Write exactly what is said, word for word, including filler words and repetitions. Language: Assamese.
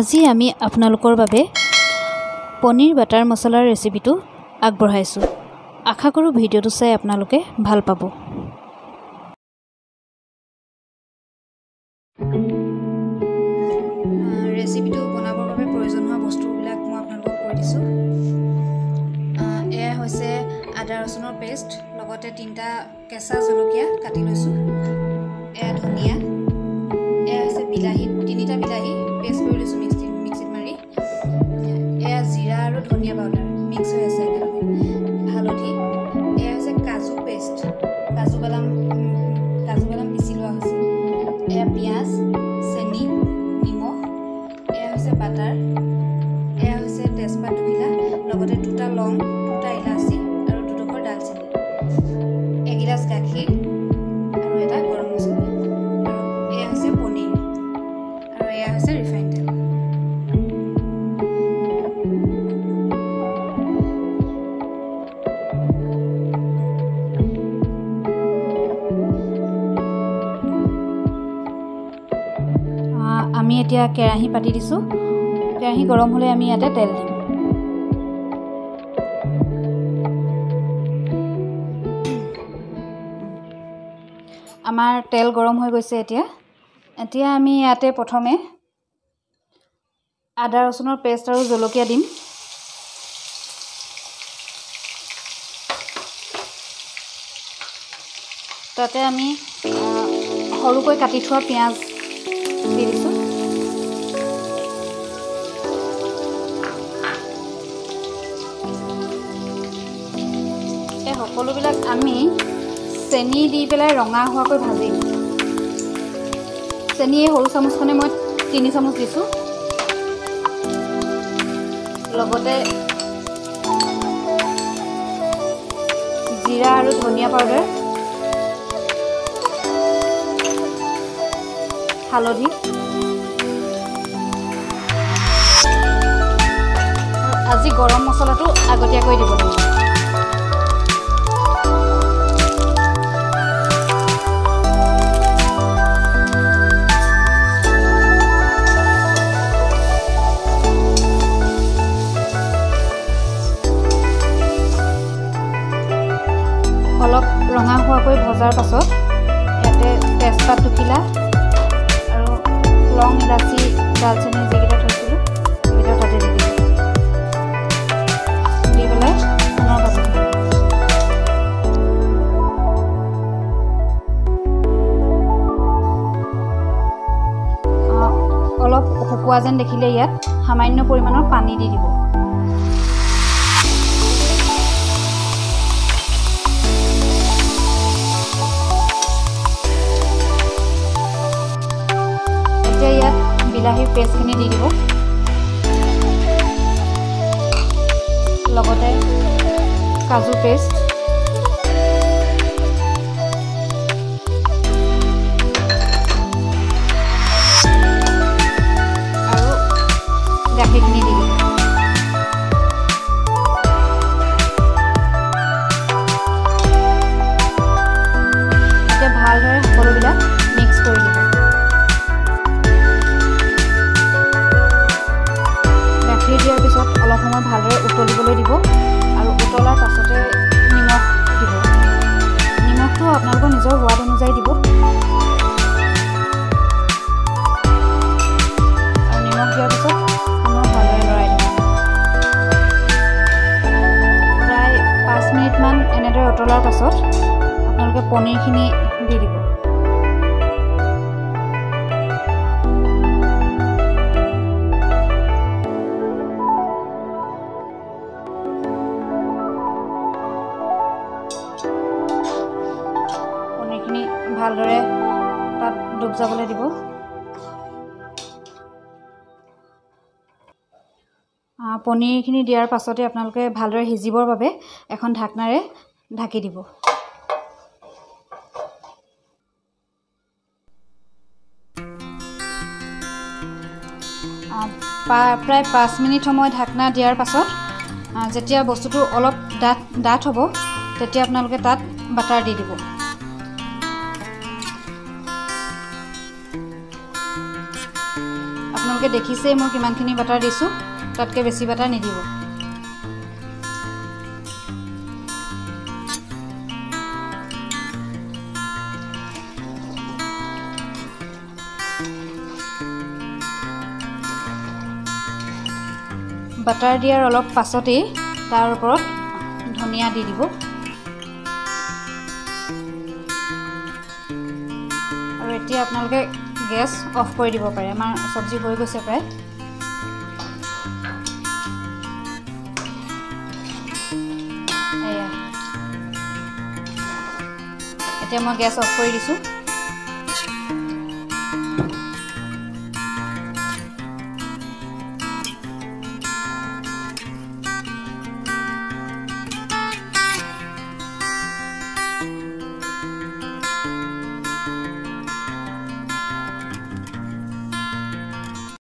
আজি আমি আপোনালোকৰ বাবে পনীৰ বাটাৰ মছলাৰ ৰেচিপিটো আগবঢ়াইছোঁ। আশা কৰোঁ ভিডিঅ'টো চাই আপোনালোকে ভাল পাব। ৰেচিপিটো বনাবৰ বাবে প্ৰয়োজন হোৱা বস্তুবিলাক মই আপোনালোকক কৈ দিছোঁ। এয়া হৈছে আদা ৰচুনৰ পেষ্ট, লগতে তিনিটা কেঁচা জলকীয়া কাটি লৈছোঁ। এয়া ধনিয়া, এয়া হৈছে বিলাহী, তিনিটা বিলাহী পেষ্ট কৰি লৈছোঁ মিক্সিত মিক্সিত মাৰি। এয়া জিৰা আৰু ধনিয়া পাউডাৰ মিক্স হৈ আছে একেলগে। হালধি, এয়া হৈছে কাজু পেষ্ট, কাজু বাদাম কাজু বাদাম পিচি লোৱা হৈছে। এয়া পিঁয়াজ, চেনি, নিমখ, এয়া হৈছে বাটাৰ, এয়া হৈছে তেজপাত দুখিলা, লগতে দুটা লং, দুটা ইলাচি আৰু দুডোখৰ ডালচেনি, এগিলাচ গাখীৰ আৰু এটা গৰম মছলা। আৰু এয়া হৈছে পনীৰ আৰু এয়া হৈছে ৰিফাইন তেল। আমি এতিয়া কেৰাহী পাতি দিছোঁ। কেৰাহী গৰম হ'লে আমি ইয়াতে তেল দিম। আমাৰ তেল গৰম হৈ গৈছে এতিয়া। এতিয়া আমি ইয়াতে প্ৰথমে আদা ৰচুনৰ পেষ্ট আৰু জলকীয়া দিম। তাতে আমি সৰুকৈ কাটি থোৱা পিঁয়াজ দি দিছোঁ। এই সকলোবিলাক আমি চেনি দি পেলাই ৰঙা হোৱাকৈ ভাজিম। চেনি এই সৰু চামুচখনে মই তিনি চামুচ দিছোঁ। লগতে জিৰা আৰু ধনিয়া পাউডাৰ, হালধি, আজি গৰম মছলাটো আগতীয়াকৈ দিব লাগিব। অলপ ৰঙা হোৱাকৈ ভজাৰ পাছত ইয়াতে তেজপাত দুখিলা আৰু লং, ইলাচি, ডালচেনি যিকেইটা থৈছিলোঁ সেইকেইটা তাতে দি দিলোঁ। দি পেলাই পুনৰ ভাজি দিলোঁ। অলপ শুকোৱা যেন দেখিলে ইয়াত সামান্য পৰিমাণৰ পানী দি দিব। এতিয়া ইয়াত বিলাহীৰ পেষ্টখিনি দি দিব, লগতে কাজু পেষ্ট, আৰু গাখীৰখিনি দি দিব। এতিয়া ভালদৰে সকলোবিলাক মিক্স কৰি দিব। দিয়াৰ পিছত অলপ সময় ভালদৰে উতলিবলৈ দিব আৰু উতলাৰ পাছতে নিমখ দিব। নিমখটো আপোনালোকৰ নিজৰ সোৱাদ অনুযায়ী দিব। আৰু নিমখ দিয়াৰ পিছত পুনৰ ভালদৰে লৰাই দিব। প্ৰায় পাঁচ মিনিটমান এনেদৰে উতলাৰ পাছত আপোনালোকে পনীৰখিনি দি দিব। পনীৰখিনি ভালদৰে তাত ডুব যাবলৈ দিব। পনীৰখিনি দিয়াৰ পাছতে আপোনালোকে ভালদৰে সিজিবৰ বাবে এখন ঢাকনাৰে ঢাকি দিব। প্ৰায় পাঁচ মিনিট সময় ঢাকনা দিয়াৰ পাছত যেতিয়া বস্তুটো অলপ ডাঠ ডাঠ হ'ব তেতিয়া আপোনালোকে তাত বাটাৰ দি দিব। আপোনালোকে দেখিছেই মই কিমানখিনি বাটাৰ দিছোঁ তাতকৈ বেছি বাটাৰ নিদিব বাটাৰ দিয়াৰ অলপ পাছতেই তাৰ ওপৰত ধনিয়া দি দিব আৰু এতিয়া আপোনালোকে গেছ অফ কৰি দিব পাৰে আমাৰ চব্জি হৈ গৈছে প্ৰায় এয়া এতিয়া মই গেছ অফ কৰি দিছোঁ